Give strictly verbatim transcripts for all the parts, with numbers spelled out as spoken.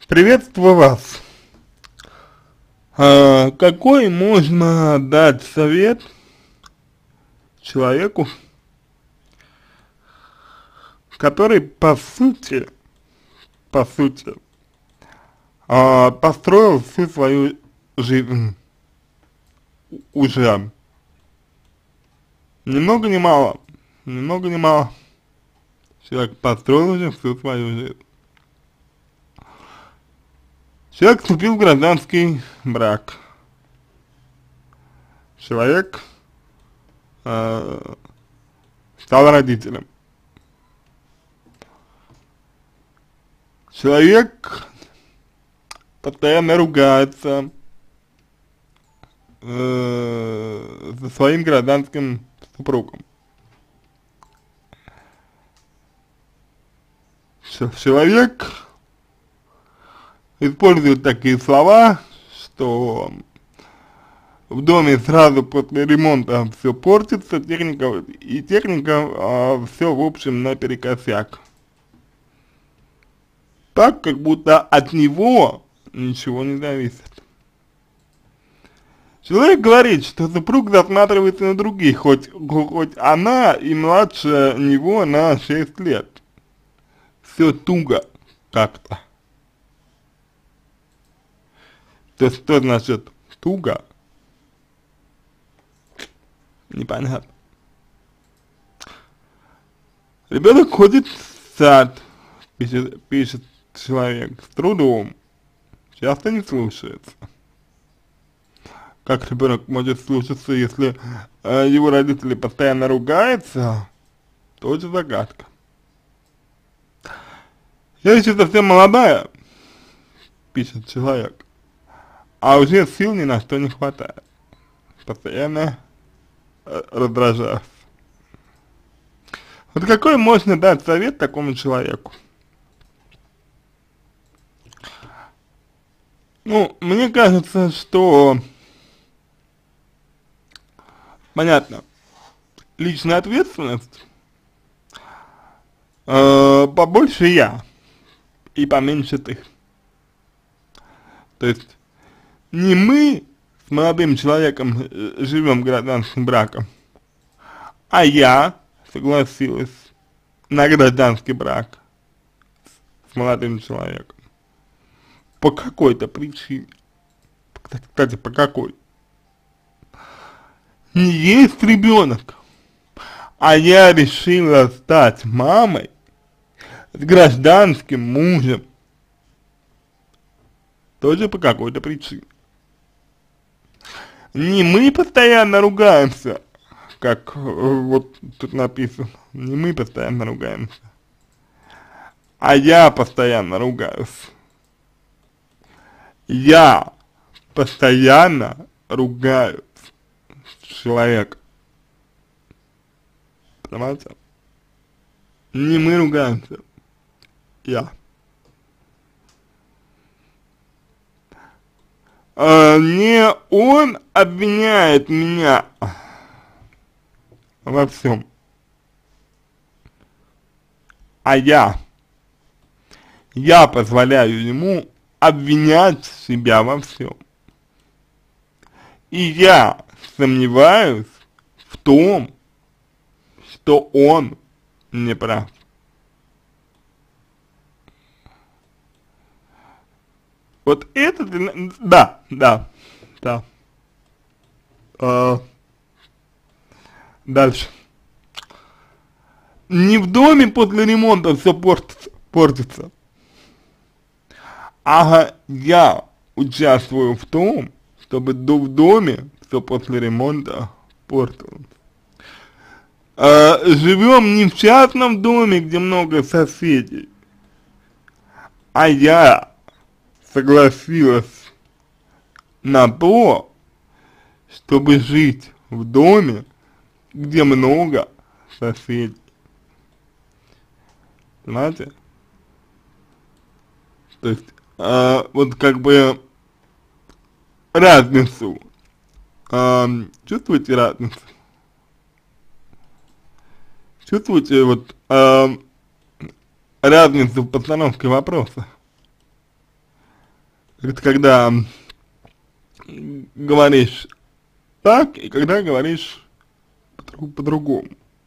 Приветствую вас. А, какой можно дать совет человеку, который по сути, по сути, а, построил всю свою жизнь уже ни много ни мало, ни много ни мало, человек построил уже всю свою жизнь. Человек вступил в гражданский брак. Человек э, стал родителем. Человек постоянно ругается э, со своим гражданским супругом. Человек использует такие слова, что в доме сразу после ремонта все портится, техника и техника а, все в общем наперекосяк. Так, как будто от него ничего не зависит. Человек говорит, что супруг засматривается на других, хоть, хоть она и младше него на шесть лет. Все туго как-то. То есть, что значит туго? Непонятно. Ребенок ходит в сад, пишет, пишет человек, с трудом, часто не слушается. Как ребенок может слушаться, если э, его родители постоянно ругаются, тоже загадка. Я еще совсем молодая, пишет человек, а уже сил ни на что не хватает. Постоянно э, раздражаюсь. Вот какой можно дать совет такому человеку? Ну, мне кажется, что понятно, личная ответственность, э, побольше я и поменьше ты. То есть не мы с молодым человеком живем гражданским браком, а я согласилась на гражданский брак с молодым человеком. По какой-то причине. Кстати, по какой? Не есть ребенок, а я решила стать мамой с гражданским мужем. Тоже по какой-то причине. Не мы постоянно ругаемся, как вот тут написано, не мы постоянно ругаемся, а я постоянно ругаюсь. Я постоянно ругаюсь с человеком. Понимаете? Не мы ругаемся, я. А, не он обвиняет меня во всем, а я. Я позволяю ему обвинять себя во всем. И я сомневаюсь в том, что он не прав. Вот это, да, да, да. А, дальше. Не в доме после ремонта все портится, портится. Ага, я участвую в том, чтобы в доме все после ремонта портилось. А, живем не в частном доме, где много соседей, а я согласилась на то, чтобы жить в доме, где много соседей. Понимаете? То есть, а, вот как бы разницу. А, чувствуете разницу? Чувствуете вот а, разницу в постановке вопроса? Это когда говоришь так, и когда говоришь по-другому.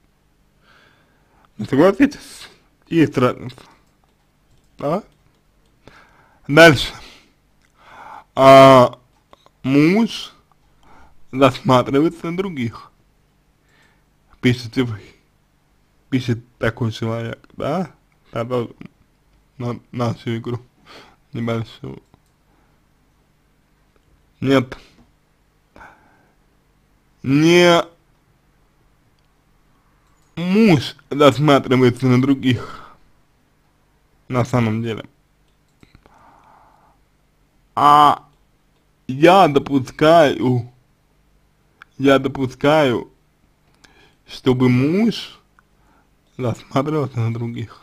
По согласитесь, есть разница, да? Дальше. А муж засматривается на других. Пишете вы. Пишет такой человек, да? Продолжим на нашу игру небольшую. Нет. Не муж засматривается на других, на самом деле, а я допускаю, я допускаю, чтобы муж засматривался на других.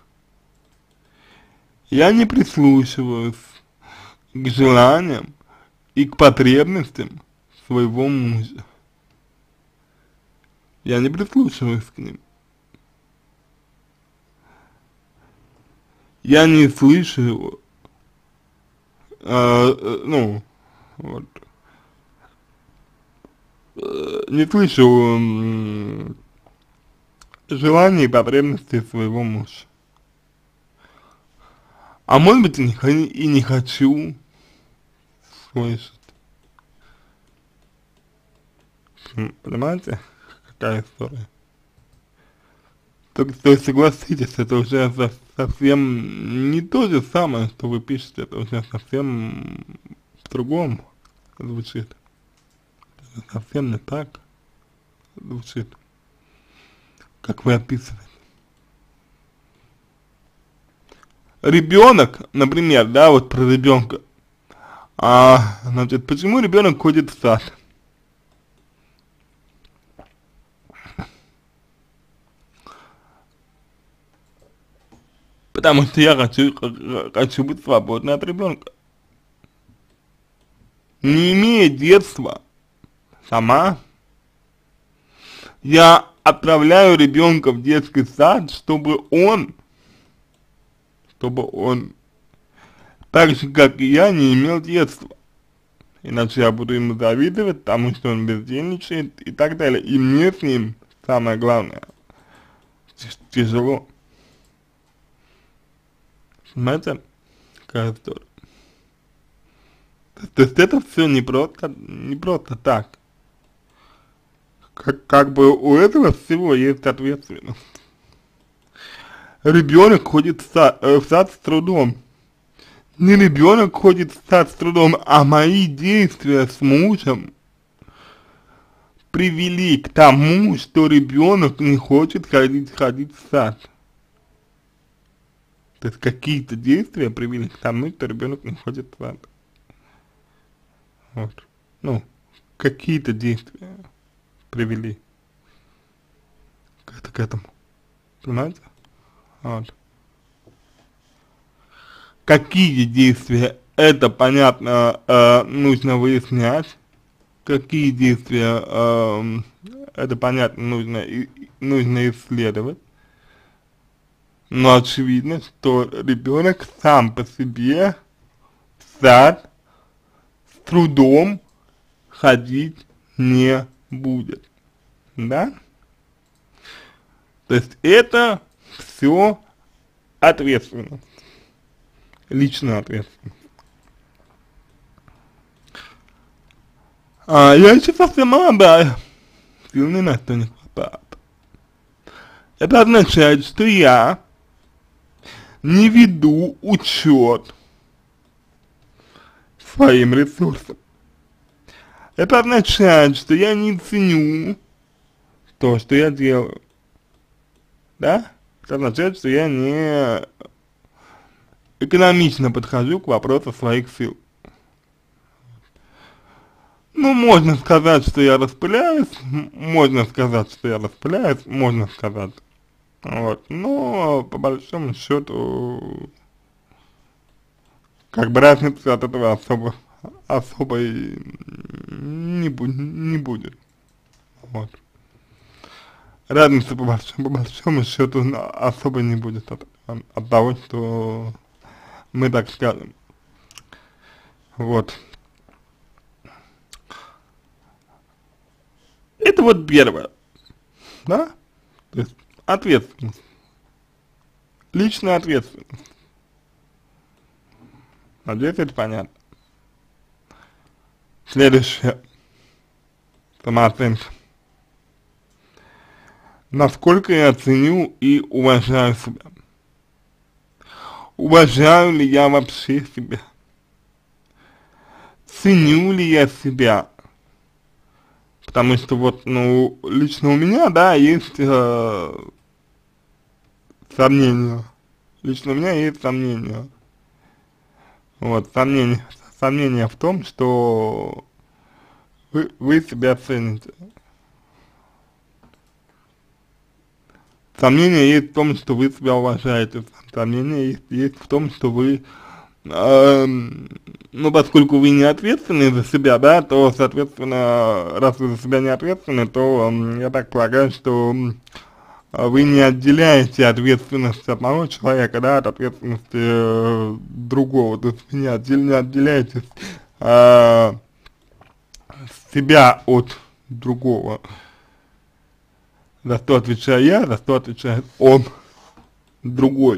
Я не прислушиваюсь к желаниям и к потребностям своего мужа. Я не прислушиваюсь к ним. Я не слышу его, э, ну, вот, э, не слышу э, желаний и потребностей своего мужа. А может быть, и не, и не хочу слышать. Понимаете, какая история? То, то есть, согласитесь, это уже со, совсем не то же самое, что вы пишете, это уже совсем по-другому звучит. Это совсем не так звучит, как вы описываете. Ребенок, например, да, вот про ребенка. А, значит, почему ребенок ходит в сад? Потому что я хочу, хочу быть свободной от ребенка. Не имея детства сама, я отправляю ребенка в детский сад, чтобы он, чтобы он, так же как и я, не имел детства. Иначе я буду ему завидовать, потому что он бездельничает и так далее. И мне с ним, самое главное, тяжело. Понимаете, какая история? То есть это все не просто, не просто так. Как, как бы у этого всего есть ответственность. Ребенок ходит в сад, э, в сад с трудом. Не ребенок ходит в сад с трудом, а мои действия с мужем привели к тому, что ребенок не хочет ходить, ходить в сад. То есть какие-то действия привели к тому, что ребенок не ходит в сад. Вот. Ну, какие-то действия привели к, к этому. Понимаете? Вот. Какие действия, это понятно, э, нужно выяснять. Какие действия, э, это понятно, нужно, и, нужно исследовать. Но очевидно, что ребенок сам по себе в сад с трудом ходить не будет. Да? То есть это все ответственность. Личная ответственность. А я еще совсем молодая. Сил ни на что не хватает. Это означает, что я не веду учет своим ресурсам. Это означает, что я не ценю то, что я делаю. Да? Это означает, что я не экономично подхожу к вопросу своих сил. Ну, можно сказать, что я распыляюсь, можно сказать, что я распыляюсь, можно сказать. Вот, но по большому счету, как бы разницы от этого особо, особой не, бу не будет. Вот. Разницы по большому, по большому счету особо не будет от, от того, что мы так скажем. Вот. Это вот первое, да, то есть ответственность, личная ответственность. Надеюсь, это понятно. Следующее, самооценка. Насколько я ценю и уважаю себя? Уважаю ли я вообще себя? Ценю ли я себя? Потому что вот, ну, лично у меня, да, есть э, сомнения. Лично у меня есть сомнения. Вот, сомнения, сомнения в том, что вы, вы себя цените. Сомнения есть в том, что вы себя уважаете. Сомнения есть, есть в том, что вы, э, ну, поскольку вы не ответственны за себя, да, то, соответственно, раз вы за себя не ответственны, то э, я так полагаю, что э, вы не отделяете ответственность одного человека, да, от ответственности э, другого. То есть вы не, отдел, не отделяете э, себя от другого. За что отвечаю я, за что отвечает он, другой.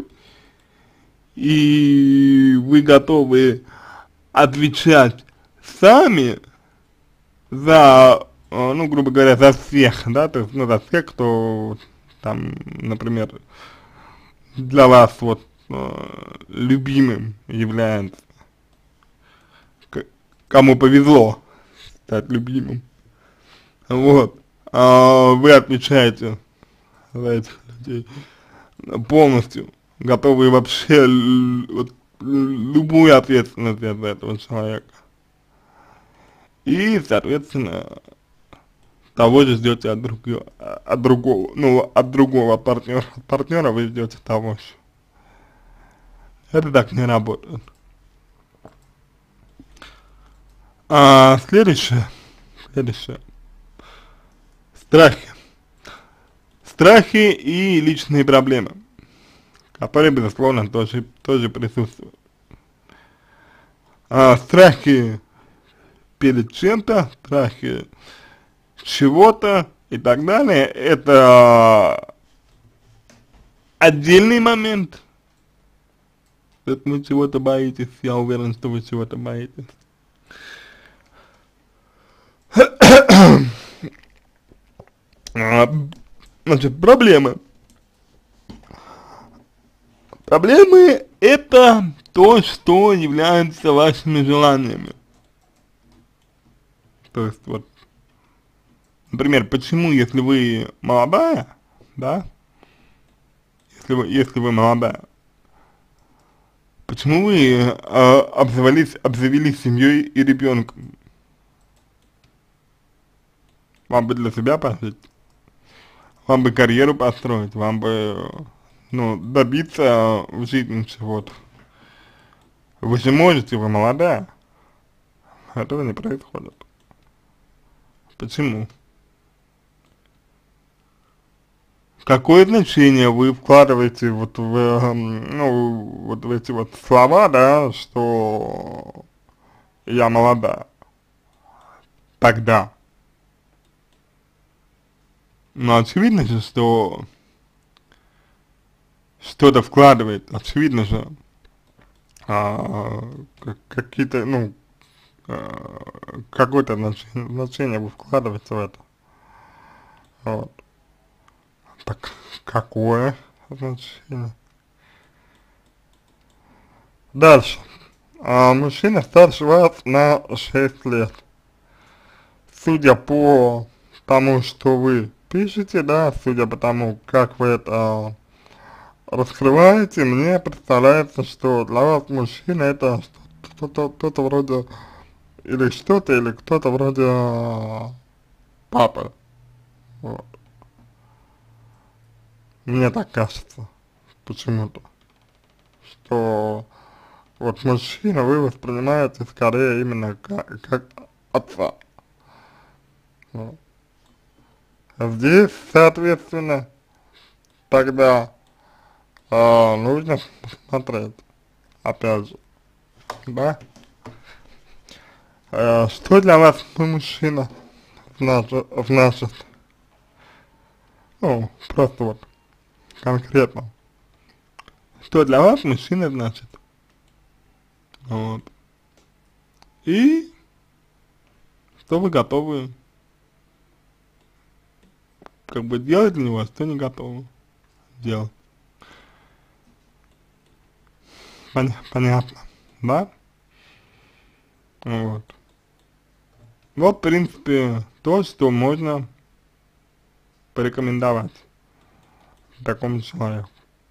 И вы готовы отвечать сами за, ну, грубо говоря, за всех, да, то есть, ну, за всех, кто там, например, для вас вот э, любимым является, к кому повезло стать любимым, вот. А вы отвечаете за этих людей полностью, готовы вообще вот, любую ответственность за этого человека. И, соответственно, того же ждете от другого, от другого, ну, от другого партнера, от партнера вы ждете того же. Это так не работает. А следующее, следующее. Страхи. Страхи и личные проблемы, которые, безусловно, тоже, тоже присутствуют. А, страхи перед чем-то, страхи чего-то и так далее, это отдельный момент. Если вы чего-то боитесь, я уверен, что вы чего-то боитесь. Значит, проблемы. Проблемы — это то, что является вашими желаниями. То есть, вот, например, почему, если вы молодая, да, если вы, если вы молодая, почему вы э, обзавелись, обзавелись семьей и ребенком? Вам бы для себя пожить, вам бы карьеру построить, вам бы, ну, добиться в жизни чего-то. Вы же можете, вы молодая. Этого не происходит. Почему? Какое значение вы вкладываете вот в, ну, вот в эти вот слова, да, что я молодая? Тогда. Но очевидно же, что что-то вкладывает, очевидно же, а, какие-то, ну, а, какое-то значение, значение вы вкладываете в это. Вот. Так, какое значение? Дальше. А, мужчина старше вас на шесть лет. Судя по тому, что вы пишете, да, судя по тому, как вы это раскрываете, мне представляется, что для вас мужчина это что-то, что-то вроде, или что-то, или кто-то вроде папы. Вот. Мне так кажется, почему-то, что вот мужчину вы воспринимаете скорее именно как, как отца. Вот. А здесь, соответственно, тогда э, нужно смотреть, опять же, да, Э, что для вас мужчина значит, значит, ну, просто вот конкретно, что для вас мужчина значит, вот, и что вы готовы, как бы, делать для него, а что не готовы делать. Пон понятно, да? Вот. Вот, в принципе, то, что можно порекомендовать такому человеку.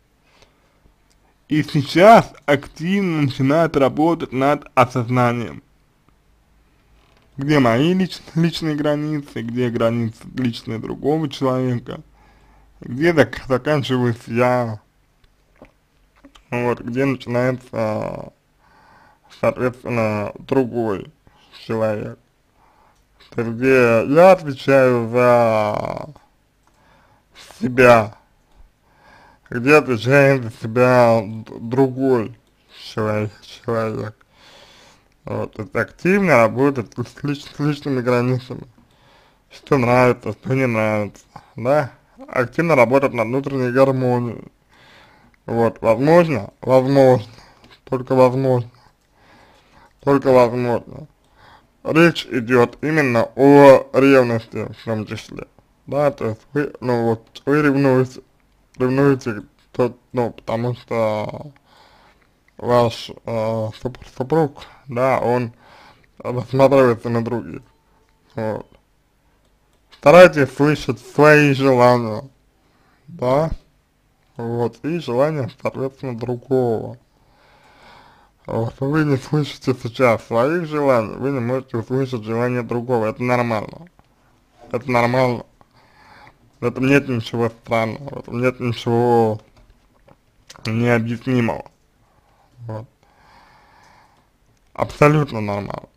И сейчас активно начинает работать над осознанием, где мои лич, личные границы, где границы личные другого человека, где зак заканчиваюсь я, вот, где начинается, соответственно, другой человек. То есть, где я отвечаю за себя, где отвечает за себя другой человек. человек. Вот, то есть активно работать с, лич, с личными границами, что нравится, что не нравится, да, активно работать над внутренней гармонией, вот, возможно, возможно, только возможно, только возможно, речь идет именно о ревности в том числе, да, то есть вы, ну вот, вы ревнуете, ревнуете, то, ну, потому что ваш э, супруг, да, он рассматривается на других, вот. Старайтесь слышать свои желания, да, вот, и желания, соответственно, другого. Вот, вы не слышите сейчас своих желаний, вы не можете услышать желания другого, это нормально, это нормально, в этом нет ничего странного, в этом нет ничего необъяснимого, вот, абсолютно нормально,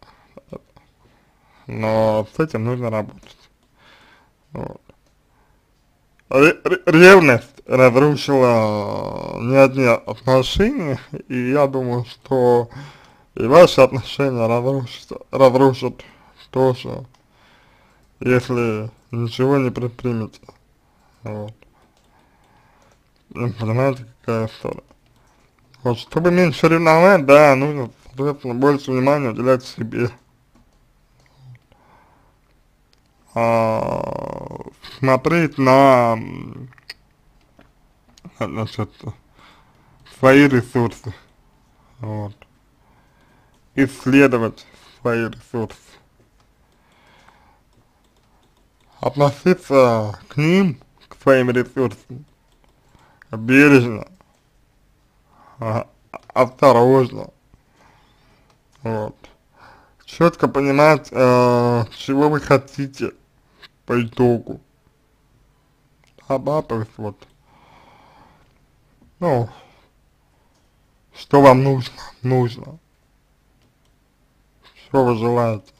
но с этим нужно работать, вот. Ревность разрушила не одни отношения, и я думаю, что и ваши отношения разрушат, разрушат тоже, если ничего не предпримете. Вот. Понимаете, какая история? Вот, чтобы меньше ревновать, да, нужно, соответственно, больше внимания уделять себе. А, смотреть на, значит, свои ресурсы, вот, исследовать свои ресурсы, относиться к ним, к своим ресурсам, бережно, а, осторожно, вот, четко понимать, э, чего вы хотите по итогу, а, да, то есть вот, ну, что вам нужно, нужно, что вы желаете,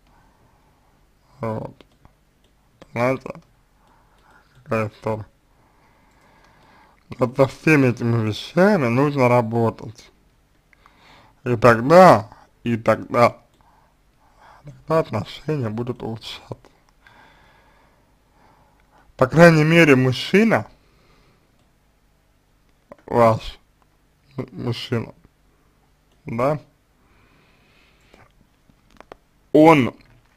вот, понимаете, какая история. Вот со всеми этими вещами нужно работать, и тогда, и тогда, тогда отношения будут улучшаться. По крайней мере, мужчина, ваш мужчина, да, он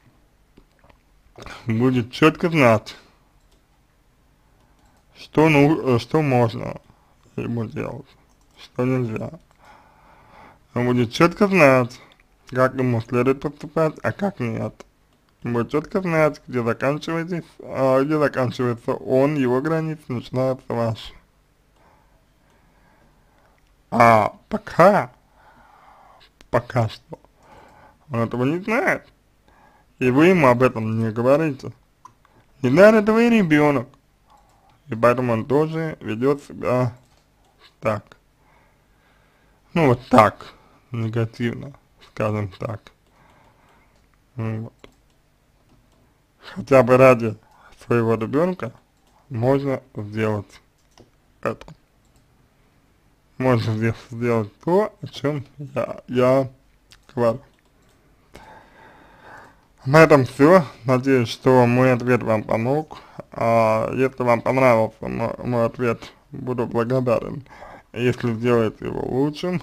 будет четко знать, что, ну, что можно ему делать, что нельзя. Он будет четко знать, как ему следует поступать, а как нет. Он будет четко знать, где заканчиваетесь, а где заканчивается он, его границы, начинаются ваши. А пока, пока что, он этого не знает, и вы ему об этом не говорите. Не знает этого и ребенок, и поэтому он тоже ведет себя так. Ну вот так, негативно, скажем так. Вот. Хотя бы ради своего ребенка можно сделать это. Можно сделать то, о чем я, я говорю. На этом все. Надеюсь, что мой ответ вам помог. А если вам понравился мой, мой ответ, буду благодарен, если сделаете его лучшим.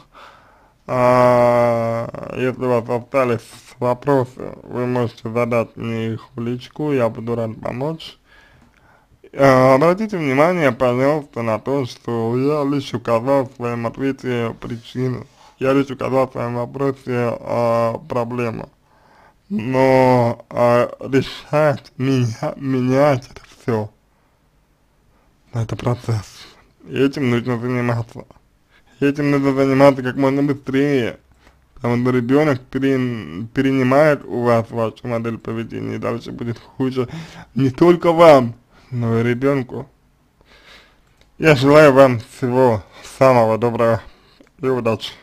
А если у вас остались вопросы, вы можете задать мне их в личку, я буду рад помочь. А, обратите внимание, пожалуйста, на то, что я лишь указал в своем ответе причину. Я лишь указал в своем вопросе а, проблему. Но а, решать, меня, менять это все, это процесс. И этим нужно заниматься. Этим нужно заниматься как можно быстрее, потому что ребенок пере, перенимает у вас вашу модель поведения, и дальше будет хуже не только вам, но и ребенку. Я желаю вам всего самого доброго и удачи.